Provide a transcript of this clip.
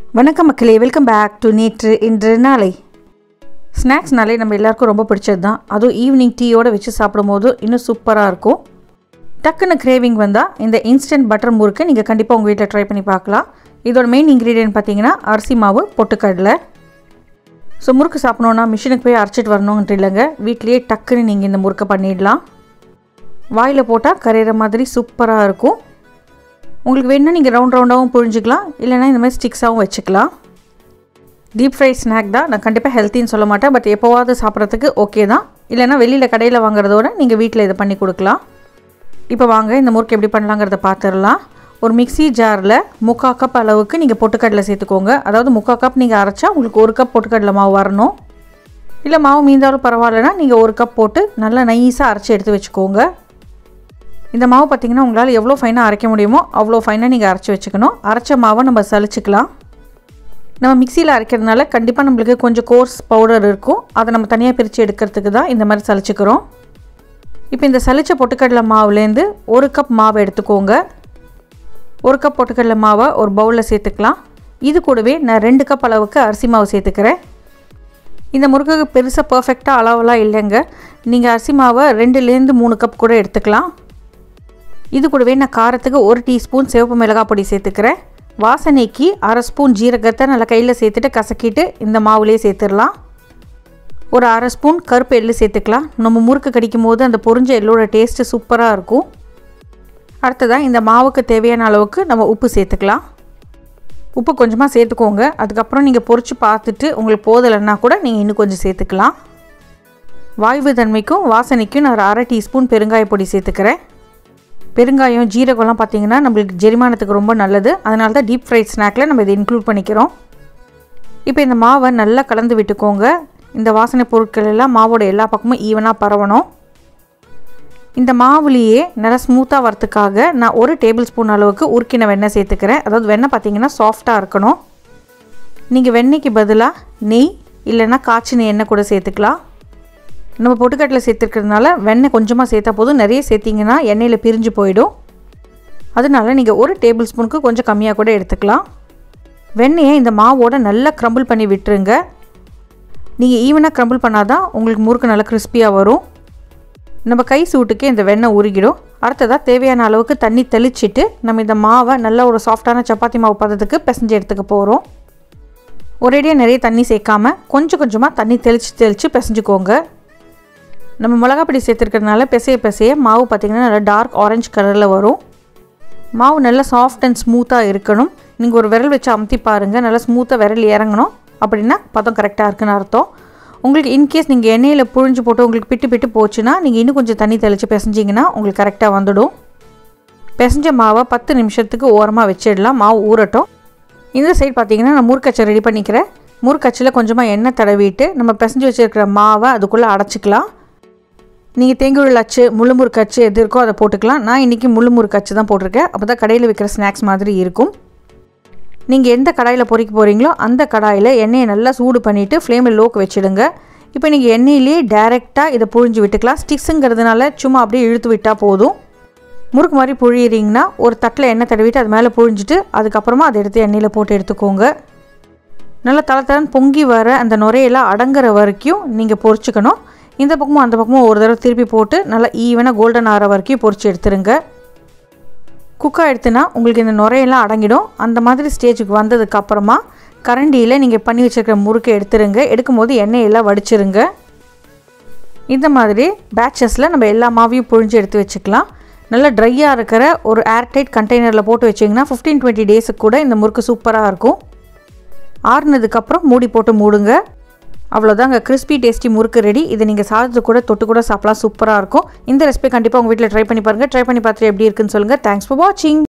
Vanakkam Makkalae, welcome back to NINI-NetruIndruNalai. Snacks நாளே நம்ம எல்லாருக்கும் ரொம்ப பிடிச்சது தான். அதுவும் ஈவினிங் டீயோட வச்சு சாப்பிடும்போது இன்னும் சூப்பராக இருக்கும். டக்குன்னு கிரேவிங் வந்தால் இந்த இன்ஸ்டன்ட் பட்டர் முறுக்கு நீங்கள் கண்டிப்பாக உங்கள் வீட்டில் ட்ரை பண்ணி பார்க்கலாம். இதோட மெயின் இன்க்ரீடியன்ட் பார்த்தீங்கன்னா அரிசி மாவு, பொட்டுக்கடலை. ஸோ முறுக்கு சாப்பிட்ணுன்னா மிஷினுக்கு போய் அரைச்சிட்டு வரணுன்ட்டு இல்லைங்க, வீட்லேயே டக்குன்னு நீங்கள் இந்த முறுக்கை பண்ணிடலாம். வாயில் போட்டால் கரையிற மாதிரி சூப்பராக இருக்கும். உங்களுக்கு வேணுன்னா நீங்கள் ரவுண்டாகவும் புழிஞ்சிக்கலாம், இல்லைனா இந்த மாதிரி ஸ்டிக்ஸாகவும் வச்சுக்கலாம். டீப் ஃப்ரை ஸ்நாக் தான், நான் கண்டிப்பாக ஹெல்த்தின்னு சொல்ல மாட்டேன், பட் எப்போவாவது சாப்பிட்றதுக்கு ஓகே தான். இல்லைனா வெளியில் கடையில் வாங்குறதோட நீங்கள் வீட்டில் இதை பண்ணி கொடுக்கலாம். இப்போ வாங்க இந்த முறுக்கு எப்படி பண்ணலாங்கிறத பார்த்துடலாம். ஒரு மிக்ஸி ஜாரில் 3/4 கப் அளவுக்கு நீங்கள் பொட்டுக்கடலை சேர்த்துக்கோங்க. அதாவது 3/4 கப் நீங்கள் அரைச்சா உங்களுக்கு 1 கப் பொட்டுக்கடலை மாவு வரணும். இல்லை மாவு மீந்தாலும் பரவாயில்லைனா நீங்கள் 1 கப் போட்டு நல்லா நைஸாக அரைச்சி எடுத்து வச்சுக்கோங்க. இந்த மாவு பார்த்திங்கன்னா உங்களால் எவ்வளோ ஃபைனாக அரைக்க முடியுமோ அவ்வளோ ஃபைனாக நீங்கள் அரைச்சி வச்சுக்கணும். அரைச்ச மாவை நம்ம சலிச்சிக்கலாம். நம்ம மிக்சியில் அரைக்கிறதுனால கண்டிப்பாக நம்மளுக்கு கொஞ்சம் கோர்ஸ் பவுடர் இருக்கும், அதை நம்ம தனியாக பிரித்து எடுக்கிறதுக்கு தான் இந்த மாதிரி சலிச்சிக்கிறோம். இப்போ இந்த சலிச்ச பொட்டுக்கடலை மாவுலேருந்து 1 கப் மாவை எடுத்துக்கோங்க. 1 கப் பொட்டுக்கடலை மாவை ஒரு பவுலில் சேர்த்துக்கலாம். இது கூடவே நான் 2 கப் அளவுக்கு அரிசி மாவு சேர்த்துக்கிறேன். இந்த முறுக்குக்கு பெருசாக பர்ஃபெக்டாக அளவெல்லாம் இல்லைங்க, நீங்கள் அரிசி மாவை 2லேருந்து 3 கப் கூட எடுத்துக்கலாம். இது கூடவே நான் காரத்துக்கு 1 டீஸ்பூன் சிவப்பு மிளகாய் பொடி சேர்த்துக்கிறேன். வாசனைக்கு 1/2 ஸ்பூன் ஜீரகத்தை நல்லா கையில் சேர்த்துட்டு கசக்கிட்டு இந்த மாவுலேயே சேர்த்துடலாம். ஒரு 1/2 ஸ்பூன் கருப்பு எள்ளு சேர்த்துக்கலாம். நம்ம முறுக்கு கடிக்கும் போது அந்த பொரிஞ்ச எள்ளோட டேஸ்ட்டு சூப்பராக இருக்கும். அடுத்ததாக இந்த மாவுக்கு தேவையான அளவுக்கு நம்ம உப்பு சேர்த்துக்கலாம். உப்பு கொஞ்சமாக சேர்த்துக்கோங்க. அதுக்கப்புறம் நீங்கள் பொரித்து பார்த்துட்டு உங்களுக்கு போதலைன்னா கூட நீங்கள் இன்னும் கொஞ்சம் சேர்த்துக்கலாம். வாய்வு தன்மைக்கும் வாசனைக்கும் நான் ஒரு 1/2 டீஸ்பூன் பெருங்காய பொடி சேர்த்துக்கிறேன். பெருங்காயம், ஜீரகம்லாம் பார்த்திங்கன்னா நம்மளுக்கு ஜெரிமானத்துக்கு ரொம்ப நல்லது, அதனால தான் டீப் ஃப்ரைட் ஸ்நாக்கில் நம்ம இதை இன்க்ளூட் பண்ணிக்கிறோம். இப்போ இந்த மாவை நல்லா கலந்து விட்டுக்கோங்க. இந்த வாசனை பொருட்கள் எல்லாம் மாவோட எல்லா பக்கமும் ஈவனாக பரவணும். இந்த மாவுலேயே நல்லா ஸ்மூத்தாக வரத்துக்காக நான் 1 டேபிள் ஸ்பூன் அளவுக்கு உருக்கின வெண்ணெய் சேர்த்துக்கிறேன். அதாவது வெண்ணெய் பார்த்திங்கன்னா சாஃப்டாக இருக்கணும். நீங்கள் வெண்ணெய்க்கு பதிலாக நெய் இல்லைன்னா காய்ச்சின எண்ணெய் கூட சேர்த்துக்கலாம். நம்ம பொட்டுக்கடலை சேர்த்துருக்கிறதுனால வெண்ணெய் கொஞ்சமாக சேர்த்தா போதும், நிறைய சேர்த்திங்கன்னா எண்ணெயில் பிரிஞ்சு போயிடும். அதனால நீங்கள் 1 டேபிள் ஸ்பூனுக்கு கொஞ்சம் கம்மியாக கூட எடுத்துக்கலாம். வெண்ணெயை இந்த மாவோட நல்லா க்ரம்பிள் பண்ணி விட்டுருங்க. நீங்கள் ஈவனாக க்ரம்பிள் பண்ணால் தான் உங்களுக்கு முறுக்கு நல்லா கிறிஸ்பியாக வரும். நம்ம கை சூட்டுக்கே இந்த வெண்ணெய் உருகிடும். அடுத்ததாக தேவையான அளவுக்கு தண்ணி தெளிச்சிட்டு நம்ம இந்த மாவை நல்லா ஒரு சாஃப்டான சப்பாத்தி மாவு பதத்துக்கு பிசைஞ்சு எடுத்துக்க போகிறோம். ஒரேடியாக நிறைய தண்ணி சேர்க்காமல் கொஞ்சம் கொஞ்சமாக தண்ணி தெளித்து பிசைஞ்சுக்கோங்க. நம்ம மிளகாப்பொடி சேர்த்துருக்கிறதுனால பிசைய மாவு பார்த்திங்கன்னா நல்லா டார்க் ஆரஞ்சு கலரில் வரும். மாவு நல்லா சாஃப்ட் அண்ட் ஸ்மூத்தாக இருக்கணும். நீங்கள் ஒரு விரல் வச்சு அமுத்தி பாருங்கள், நல்லா ஸ்மூத்தாக விரல் இறங்கணும். அப்படின்னா பதம் கரெக்டாக இருக்குன்னு அர்த்தம். உங்களுக்கு இன்கேஸ் நீங்கள் எண்ணெயில் புழிஞ்சு போட்டு உங்களுக்கு பிட்டு போச்சுன்னா நீங்கள் இன்னும் கொஞ்சம் தண்ணி தெளித்து பிசைஞ்சிங்கன்னா உங்களுக்கு கரெக்டாக வந்துடும். பிசைஞ்ச மாவை 10 நிமிஷத்துக்கு ஓரமாக வச்சிடலாம், மாவு ஊறட்டும். இந்த சைடு பார்த்திங்கன்னா நான் முறுக்கச்சை ரெடி பண்ணிக்கிறேன். முறுக்கச்சில் கொஞ்சமாக எண்ணெய் தடவிட்டு நம்ம பிசைஞ்சு வச்சுருக்கிற மாவை அதுக்குள்ளே அடைச்சிக்கலாம். நீங்கள் தேங்குழல் அச்சு, முள்ளு முறுக்கு அச்சு எது இருக்கோ அதை போட்டுக்கலாம். நான் இன்றைக்கி முள்ளு முறுக்கு அச்சு தான் போட்டிருக்கேன், அப்போ தான் கடையில் விற்கிற ஸ்நாக்ஸ் மாதிரி இருக்கும். நீங்கள் எந்த கடாயில் பொரிக்க போகிறீங்களோ அந்த கடாயில் எண்ணெயை நல்லா சூடு பண்ணிவிட்டு ஃப்ளேமில் லோக்கு வச்சுடுங்க. இப்போ நீங்கள் எண்ணெயிலே டைரெக்டாக இதை புழிஞ்சு விட்டுக்கலாம். ஸ்டிக்ஸுங்கிறதுனால சும்மா அப்படியே இழுத்து விட்டால் போதும். முறுக்கு மாதிரி புழியிறீங்கன்னா ஒரு தட்டில் எண்ணெய் தடவிட்டு அது மேலே புழிஞ்சிட்டு அதுக்கப்புறமா அதை எடுத்து எண்ணெயில் போட்டு எடுத்துக்கோங்க. நல்லா தளத்தளன்னு பொங்கி வர அந்த நுரையெல்லாம் அடங்குற வரைக்கும் நீங்கள் பொரிச்சுக்கணும். இந்த பக்கமும் அந்த பக்கமும் ஒரு தடவை திருப்பி போட்டு நல்லா ஈவனாக கோல்டன் ஆகிற வரைக்கும் பொரிச்சு எடுத்துருங்க. குக்காக எடுத்துனா உங்களுக்கு இந்த நுரையெல்லாம் அடங்கிடும். அந்த மாதிரி ஸ்டேஜுக்கு வந்ததுக்கப்புறமா கரண்டியில் நீங்கள் பண்ணி வச்சுருக்கிற முறுக்கை எடுத்துருங்க. எடுக்கும்போது எண்ணெயெல்லாம் வடிச்சிருங்க. இந்த மாதிரி பேட்சஸில் நம்ம எல்லா மாவையும் புழிஞ்சு எடுத்து வச்சுக்கலாம். நல்லா ட்ரையாக இருக்கிற ஒரு ஏர்டைட் கண்டெய்னரில் போட்டு வச்சிங்கன்னா 15-20 டேஸுக்கு கூட இந்த முறுக்கு சூப்பராக இருக்கும். ஆறுனதுக்கப்புறம் மூடி போட்டு மூடுங்க. அவ்வளோதாங்க, கிறிஸ்பி டேஸ்டி முறுக்கு ரெடி. இதை நீங்கள் சாதத்து கூட தொட்டு கூட சாப்பிடலாம், சூப்பராக இருக்கும். இந்த ரெசிபி கண்டிப்பாக உங்கள் வீட்டில் ட்ரை பண்ணி பாருங்கள். ட்ரை பண்ணி பார்த்துட்டு எப்படி இருக்குன்னு சொல்லுங்கள். தேங்க்ஸ் ஃபார் வாட்சிங்.